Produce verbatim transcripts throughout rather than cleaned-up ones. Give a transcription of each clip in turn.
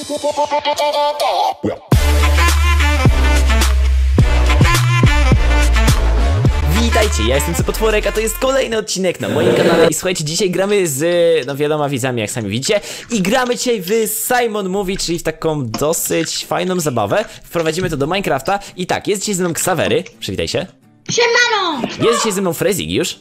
Witajcie, ja jestem Cypotworek, a to jest kolejny odcinek na moim kanale. I słuchajcie, dzisiaj gramy z, no wieloma widzami, jak sami widzicie. I gramy dzisiaj w Simon Movie, czyli w taką dosyć fajną zabawę. Wprowadzimy to do Minecrafta. I tak, jest dzisiaj ze mną Ksawery, przywitaj się. Siemano! Jest dzisiaj ze mną Frezigiusz.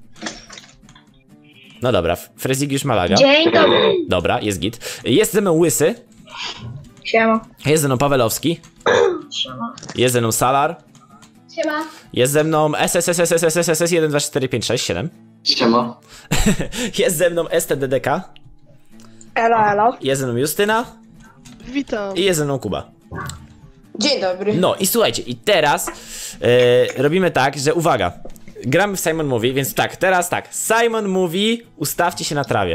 No dobra, Frezigiusz ma laga. Dzień dobry. Dobra, jest git. Jest ze mną Łysy. Siema. Jest ze mną Pawelowski. Siema. Jest ze mną Salar. Siema. Jest ze mną S S S S S S S S S jeden dwa cztery pięć sześć siedem. Siema. Jest ze mną S T D D K. Elo, elo. Jest ze mną Justyna. Witam. I jest ze mną Kuba. Dzień dobry. No i słuchajcie, i teraz e, robimy tak, że uwaga, gramy w Simon Movie, więc tak, teraz tak, Simon Movie, ustawcie się na trawie.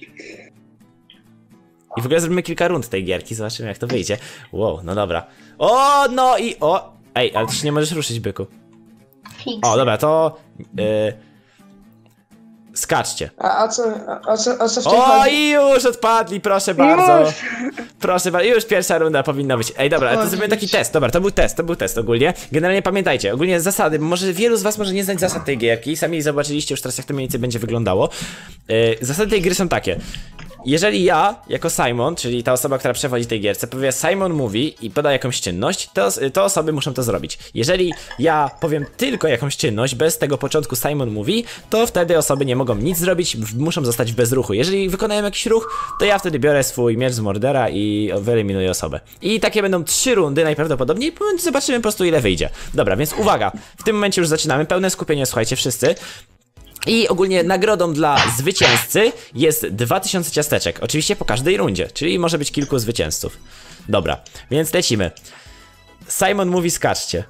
I w ogóle zrobimy kilka rund tej gierki, zobaczymy jak to wyjdzie. Wow, no dobra. O, no i o, ej, ale ty się nie możesz ruszyć, byku. Fix. O, dobra, to e, skaczcie. A o co, o co, o co w tym O, chodzi? i już odpadli, proszę bardzo. Już. Proszę bardzo, już pierwsza runda powinna być. Ej, dobra, ale to zrobimy taki test. Dobra, to był test, to był test ogólnie. Generalnie pamiętajcie, ogólnie zasady, może wielu z was może nie znać zasad tej gierki. Sami zobaczyliście już teraz, jak to mniej więcej będzie wyglądało. Yy, zasady tej gry są takie. Jeżeli ja, jako Simon, czyli ta osoba, która przewodzi tej gierce, powie Simon Mówi i poda jakąś czynność, to, to osoby muszą to zrobić. Jeżeli ja powiem tylko jakąś czynność, bez tego początku Simon Mówi, to wtedy osoby nie mogą nic zrobić, muszą zostać w bezruchu. Jeżeli wykonają jakiś ruch, to ja wtedy biorę swój miecz z Mordera i wyeliminuję osobę. I takie będą trzy rundy najprawdopodobniej, zobaczymy po prostu ile wyjdzie. Dobra, więc uwaga, w tym momencie już zaczynamy, pełne skupienie, słuchajcie wszyscy. I ogólnie nagrodą dla zwycięzcy jest dwa tysiące ciasteczek. Oczywiście po każdej rundzie, czyli może być kilku zwycięzców. Dobra, więc lecimy. Simon mówi skaczcie.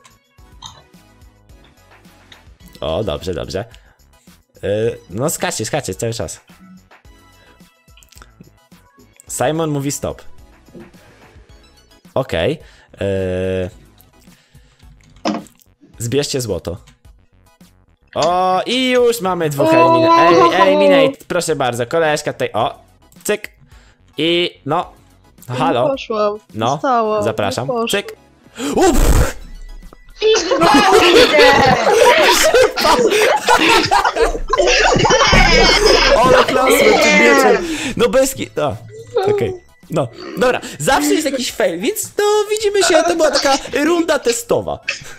O, dobrze, dobrze. Yy, no skaczcie, skaczcie cały czas. Simon mówi stop. Okej. Okay. Yy... Zbierzcie złoto. O, i już mamy dwóch eliminate. Eliminate, proszę bardzo, koleżka tutaj, o, cyk. I, no, no halo. Nie poszłam. No, Zostałam. zapraszam, Nie poszłam. cyk. Uff. Ale klasy, ty wiecie. No bez ki... O, okej. Okay. No, dobra, zawsze jest jakiś fail, więc no widzimy się, to była taka runda testowa.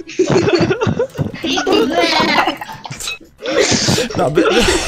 No, by...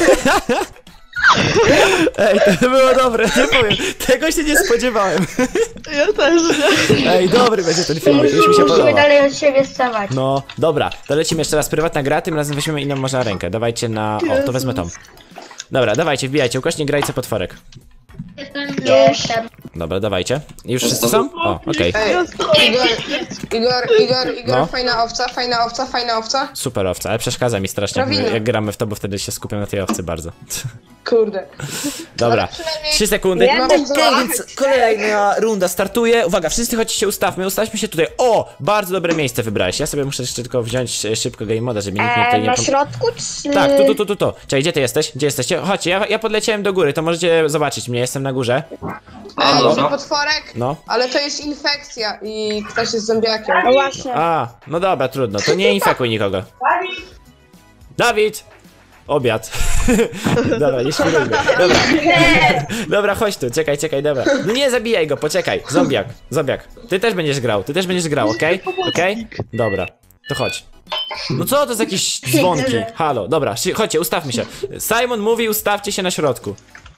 Ej, to było dobre, nie powiem, tego się nie spodziewałem. Ja też nie. Ej, dobry będzie ten film, już mi się Musimy podoba. dalej od siebie stawać. No, dobra, to lecimy jeszcze raz prywatna gra, tym razem weźmiemy inną można rękę, dawajcie na... O, to wezmę tą. Dobra, dawajcie, wbijajcie, ukośnik grajcie potworek. Jestem. Dobra, dawajcie. Już wszyscy są? O, okej. Okay. Ej, Igor, Igor, Igor, Igor, No. fajna owca, fajna owca, fajna owca. Super owca, ale przeszkadza mi strasznie, jak, my, Prawidłowo. jak gramy w to, bo wtedy się skupiam na tej owcy bardzo. Kurde. Dobra, trzy sekundy. Ja Okej, też więc kolejna runda startuje. Uwaga, wszyscy chodźcie się ustawmy, ustawmy się tutaj. O, bardzo dobre miejsce wybrałeś. Ja sobie muszę jeszcze tylko wziąć e, szybko game moda, żeby nikt mnie tutaj E, nie... na pom- środku czy... Tak, tu, tu, tu, tu, tu. Czekaj, gdzie ty jesteś? Gdzie jesteście? Chodźcie, ja, ja podleciałem do góry, to możecie zobaczyć mnie, jestem na górze. Ej, Halo? że potworek, No. ale to jest infekcja i ktoś jest zombiakiem. No właśnie. A, no dobra, trudno, to nie infekuj nikogo. Dawid! Obiad. Dobra, nie świruj go. Dobra. Dobra, chodź tu, czekaj, czekaj, dobra. No nie zabijaj go, poczekaj. Zombiak, zombiak. Ty też będziesz grał, ty też będziesz grał, okej? Okay? Okej? Okay? Dobra, to chodź. No co to za jakieś dzwonki? Halo, dobra, chodźcie, ustawmy się. Simon mówi, ustawcie się na środku.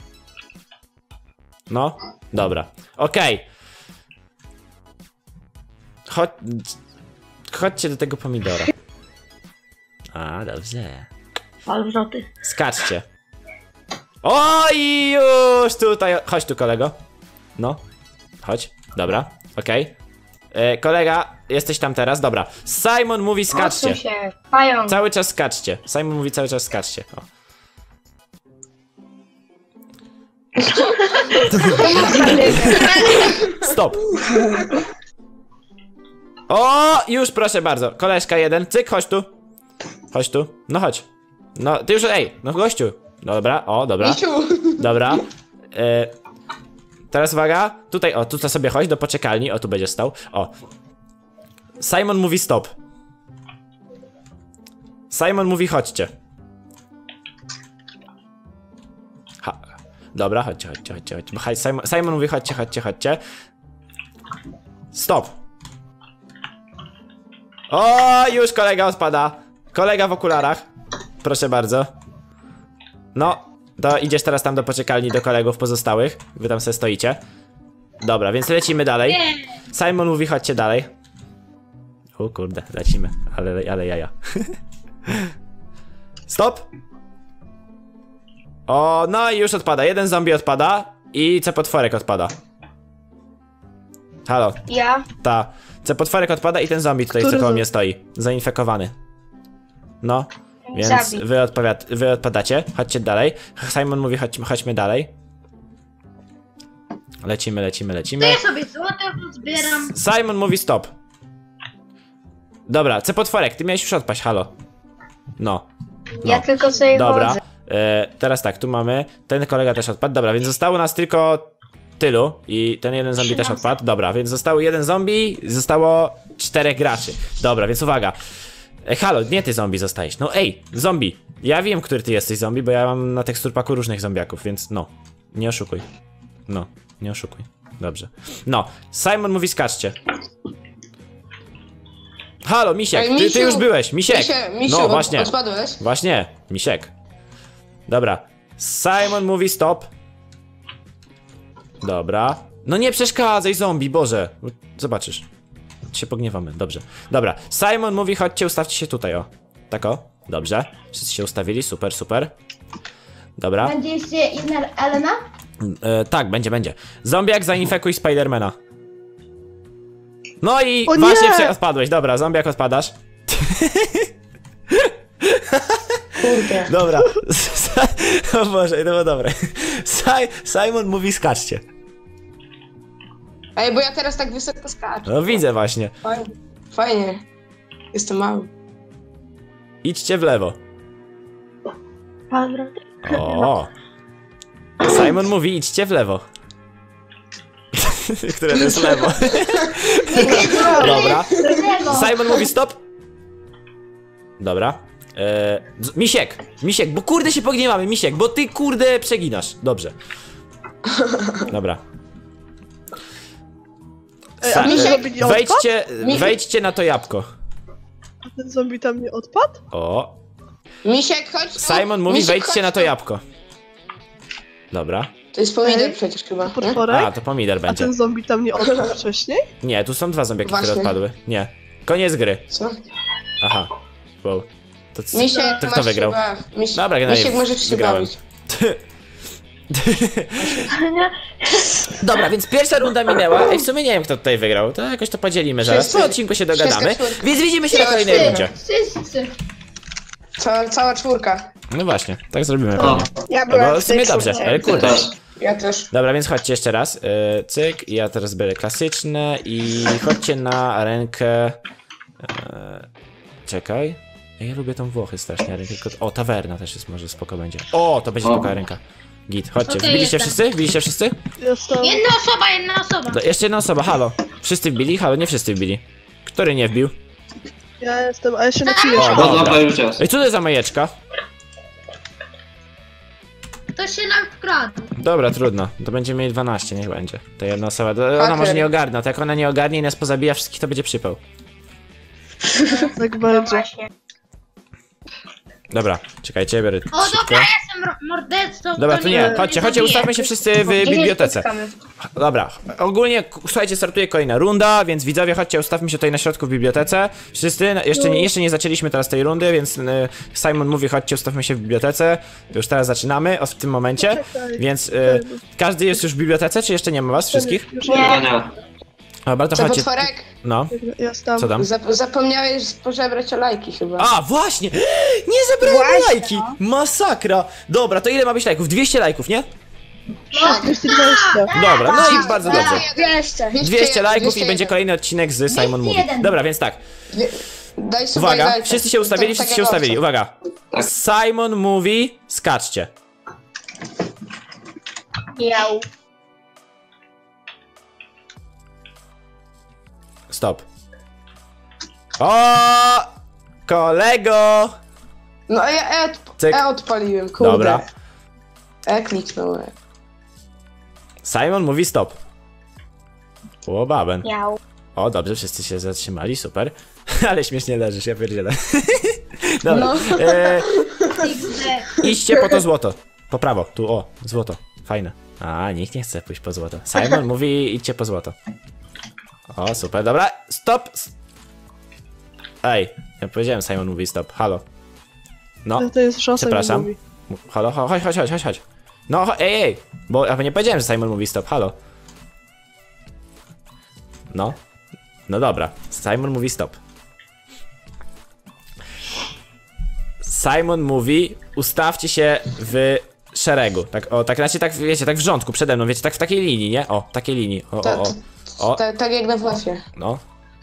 No, dobra, okej. Okay. Chodź... Chodźcie do tego pomidora. A, dobrze. Alwroty. Skaczcie. Oj, już tutaj. Chodź tu, kolego. No, chodź. Dobra, okej. Okay. Kolega, jesteś tam teraz, dobra. Simon mówi skaczcie. Odsuń się. Pająk. Cały czas skaczcie. Simon mówi cały czas skaczcie. O. Stop. O, już proszę bardzo. Koleżka jeden, cyk, chodź tu. Chodź tu, no chodź. No, ty już, ej, no gościu. Dobra, o, dobra. Misiu. Dobra. E, teraz uwaga, tutaj, o, tutaj sobie chodź do poczekalni, o, tu będzie stał, o. Simon mówi stop. Simon mówi chodźcie. Ha. Dobra, chodźcie, chodźcie, chodźcie, chodźcie. Bo Simon, Simon mówi chodźcie, chodźcie, chodźcie. Stop. O, już kolega odpada. Kolega w okularach. Proszę bardzo. No, to idziesz teraz tam do poczekalni do kolegów pozostałych. Wy tam sobie stoicie. Dobra, więc lecimy dalej. Simon mówi chodźcie dalej. O kurde, lecimy. Ale, ale jaja. Stop. O, no i już odpada. Jeden zombie odpada i cepotworek odpada. Halo. Ja. Ta. Cepotworek odpada i ten zombie tutaj, Który co koło zo- mnie stoi. Zainfekowany. No. Więc Zabij. wy, odpowiad wy odpadacie. Chodźcie dalej. Simon mówi chodźmy, chodźmy dalej. Lecimy, lecimy, To lecimy. ja sobie złoto zbieram. Simon mówi stop. Dobra, cepotworek, ty miałeś już odpaść, halo. No. Ja tylko sobie Dobra. chodzę. E, teraz tak, tu mamy. Ten kolega też odpadł. Dobra, więc zostało nas tylko tylu. I ten jeden zombie też odpadł. Dobra, więc został jeden zombie, zostało czterech graczy. Dobra, więc uwaga. E, halo, nie ty zombie zostajesz. No ej, zombie. Ja wiem, który ty jesteś zombie, bo ja mam na teksturpaku różnych zombiaków, więc no. Nie oszukuj. No, nie oszukuj. Dobrze. No, Simon mówi skaczcie. Halo, Misiek, Ej, ty, ty Misiu, już byłeś, Misiek. Misiu, Misiu, No od- właśnie. odpadłeś? Właśnie, Misiek. Dobra. Simon mówi stop. Dobra. No nie przeszkadzaj, zombie, Boże. Zobaczysz. Się pogniewamy, dobrze. Dobra. Simon mówi chodźcie, ustawcie się tutaj, o. Tak o. Dobrze. Wszyscy się ustawili, super, super. Dobra. Będzie jeszcze inna Elena? E, tak, będzie, będzie. Zombiak zainfekuj Spidermana. No i O nie! właśnie prze- odpadłeś, dobra, zombiak odpadasz. Kurde. Dobra. O Boże, to było dobre. Si- Simon mówi skaczcie. Ej, bo ja teraz tak wysoko skaczę. No widzę właśnie. Fajnie. Fajnie. Jestem mały. Idźcie w lewo. Pawroty. O. Simon mówi idźcie w lewo. Które to jest lewo. Dobra. Simon mówi stop. Dobra. Eee, z- Misiek, Misiek, bo kurde się pogniewamy, Misiek, bo ty kurde przeginasz. Dobrze. Dobra. Ej, Sa- a ten e, zombie nie odpadł? wejdźcie, Misiek- wejdźcie na to jabłko. A ten zombie tam nie odpadł? O. Misiek, chodź tu. Simon mówi Misiek, wejdźcie chodź na to tu. jabłko. Dobra. To jest pomidor Ej. przecież chyba. nie? Potworek? A, to pomidor A będzie. ten zombie tam nie odpadł wcześniej? Nie, tu są dwa zombiaki, które Właśnie. odpadły. Nie. Koniec gry. Co? Aha. Wow. To c- Misiek, to kto masz wygrał? się baw. Misiek, Dobra, generalnie Misiek możesz się wygrałem. bawić. Dobra, więc pierwsza runda minęła. Ej, w sumie nie wiem, kto tutaj wygrał. To jakoś to podzielimy zaraz. Wszyscy. Po odcinku się dogadamy. Wszystkie czwórki. Więc widzimy się na kolejnej Wszyscy. rundzie. Wszyscy. Cała, cała czwórka. No właśnie, tak zrobimy O, pewnie. Ja No bo w sumie dobrze, ale kurde. też. Ja też. Dobra, więc chodźcie jeszcze raz. Yy, cyk, ja teraz biorę klasyczne i chodźcie na arenkę. Yy, czekaj. Ja lubię tą Włochy strasznie. Arenkę. O, tawerna też jest, może spoko będzie. O, to będzie O. spoko arenka. Git, chodźcie. Okej, Wbiliście jestem. wszyscy? Wbiliście wszyscy? Jestem... Jedna osoba, jedna osoba. Do, jeszcze jedna osoba, halo. Wszyscy wbili? Halo, nie wszyscy wbili. Który nie wbił? Ja jestem, a ja się na chwilę O, czekam. No dobra. dobra, już jest. Ej, co to jest za majeczka? To się nam wkradł. Dobra, trudno. To będziemy mieli dwanaście, niech będzie. To jedna osoba. To ona Haker. może nie ogarnia. To jak ona nie ogarnie i nas pozabija wszystkich, to będzie przypał. Tak będzie. Dobra, czekajcie, biorę O, szybko. dobra, ja jestem ro- mordercą. Dobra, to to nie, chodźcie, chodźcie, zabije. ustawmy się wszyscy w bibliotece. Dobra, ogólnie, k- słuchajcie, startuje kolejna runda, więc widzowie, chodźcie, ustawmy się tutaj na środku w bibliotece. Wszyscy, no, jeszcze nie, jeszcze nie zaczęliśmy teraz tej rundy, więc y, Simon mówi, chodźcie, ustawmy się w bibliotece. Już teraz zaczynamy, o, w tym momencie. Czekaj. Więc y, każdy jest już w bibliotece, czy jeszcze nie ma was wszystkich? Już No nie. Dobra, to Co, chodźcie. potworek? No, Jestem. co tam? Zap zapomniałeś pożebrać olejki chyba. A, właśnie! Nie zebrałem lajki! Masakra! Dobra, to ile ma być lajków? dwieście lajków, nie? dwieście dwadzieścia. Dobra, no i bardzo dobrze. Jeszcze. dwieście lajków i dwieście będzie jeden. kolejny odcinek z Simon Mówi. jeden. Dobra, więc tak. Daj sobie Uwaga, lajka. wszyscy się ustawili, To wszyscy tak się jak ustawili. owce. Uwaga. Tak. Simon mówi, skaczcie. Miał. Stop. O! Kolego! No a ja E, odp Cyk. e odpaliłem, kurde. Dobra. E kliknąłem. Simon mówi stop. O, baben. Miał. O, dobrze, wszyscy się zatrzymali, super. Ale śmiesznie leżysz, ja pierdzielę. Dobra. No. E, X D. idźcie po to złoto. Po prawo, tu, o, złoto. Fajne. A, nikt nie chce pójść po złoto. Simon mówi, idźcie po złoto. O, super, dobra, stop. Ej, ja powiedziałem, Simon mówi stop, halo. No, To jest szansa, przepraszam. mówi. halo, chodź, chodź, chodź, chodź, chodź. No, cho- ej, ej, bo ja nie powiedziałem, że Simon mówi stop, halo. No, no dobra, Simon mówi stop. Simon mówi, ustawcie się w szeregu, tak, o, tak, znaczy tak, wiecie, tak w rządku przede mną, wiecie, tak w takiej linii, nie? O, takiej linii, o, o, o, o, Tak, tak jak na WF-ie. no.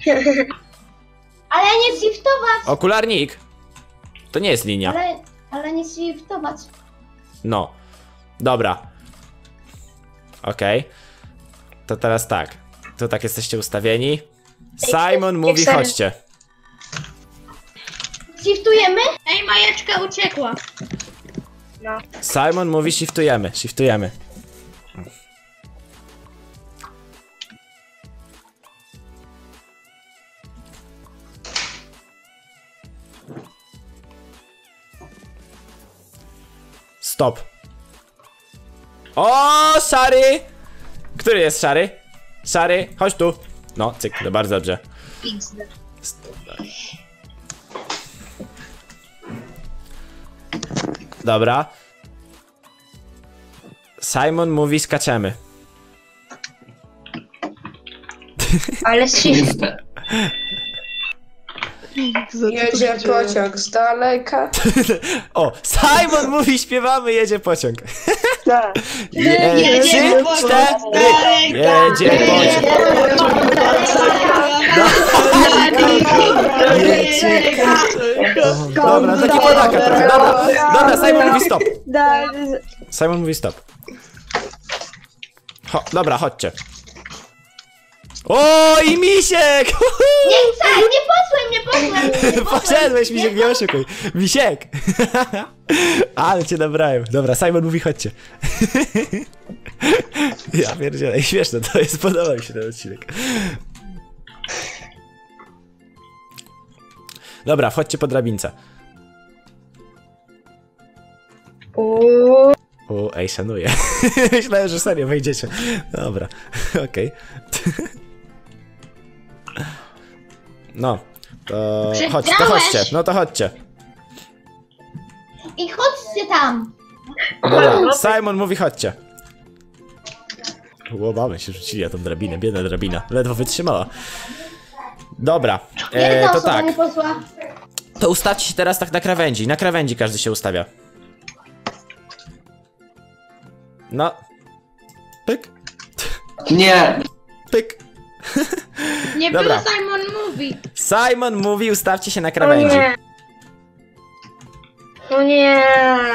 Ale nie shiftować, Okularnik, to nie jest linia, ale, ale nie shiftować. no, dobra. Okej, to teraz tak, tu tak jesteście ustawieni. Simon mówi, chodźcie. Shiftujemy? Ej, Majeczka uciekła. No. Simon mówi, shiftujemy, shiftujemy. Stop. O, szary! Który jest szary? Szary, chodź tu. No, cyk, to bardzo dobrze. X D. Dobra. Simon mówi, skaczemy. Ale shift. Co tu Jedzie się dzieje? pociąg z daleka. O, Simon mówi, śpiewamy, jedzie pociąg. Tak. Je, Jedzie trzy, pociąg. cztery, jedzie pociąg. Dobra, taki podaka trochę, dobra. Dobra, Simon mówi stop. Simon mówi stop. Ho, dobra, chodźcie. O, i misiek! Nie chcę, nie posłem, nie posłem. Nie posłem. Poszedłeś, misiek, nie oszukuj. Misiek! Ale cię nabrałem. Dobra, Simon mówi, chodźcie. Ja pierdzielę, śmieszne to jest, podoba mi się ten odcinek. Dobra, wchodźcie po drabince. O, ej, szanuję. Myślałem, że serio wejdziecie. Dobra, okej. No, to chodźcie, to chodźcie, no to chodźcie. I chodźcie tam. Dobra, Simon mówi, chodźcie. Łobamy się rzucili na tą drabinę, biedna drabina, ledwo wytrzymała. Dobra, e, Jedna to osoba tak, nie posła. to ustawcie się teraz tak na krawędzi, na krawędzi każdy się ustawia. No. Pyk, Nie! pyk. Nie Dobra. było Simon mówi. Simon mówi, ustawcie się na krawędzi. O nie.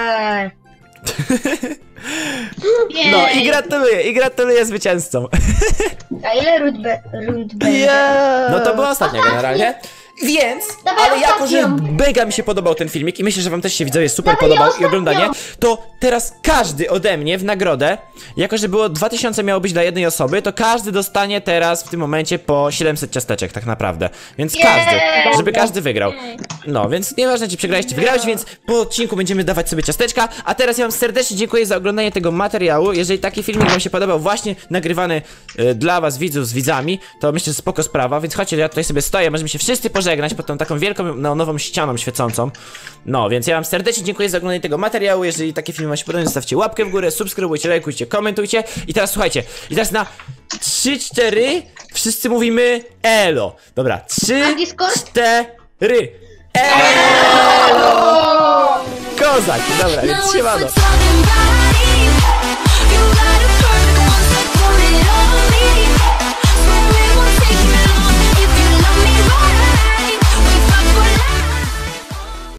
No i gratuluję, i gratuluję zwycięzcom. A ile rund, be, rund będzie? Yeah. No to była ostatnia generalnie. Więc, Dawaj ale jako, że ostatnią. mega mi się podobał ten filmik i myślę, że wam też się widzowie super Dawaj podobał i ostatnią. oglądanie, to teraz każdy ode mnie w nagrodę, jako że było dwa tysiące miało być dla jednej osoby, to każdy dostanie teraz w tym momencie po siedemset ciasteczek tak naprawdę. Więc każdy, żeby każdy wygrał. No, więc nieważne czy przegrałeś czy wygrałeś, więc po odcinku będziemy dawać sobie ciasteczka. A teraz ja wam serdecznie dziękuję za oglądanie tego materiału. Jeżeli taki filmik wam się podobał, właśnie nagrywany y, dla was widzów z widzami, to myślę, że spoko sprawa, więc chodźcie, ja tutaj sobie stoję, możemy się wszyscy pożegnać pod tą taką wielką neonową ścianą świecącą. No, więc ja wam serdecznie dziękuję za oglądanie tego materiału. Jeżeli taki film wam się podobał, zostawcie łapkę w górę, subskrybujcie, lajkujcie, komentujcie. I teraz słuchajcie, i teraz na trzy, cztery wszyscy mówimy elo. Dobra, trzy, A Discord? cztery. Elo! Kozak, dobra, więc siemano. Talking about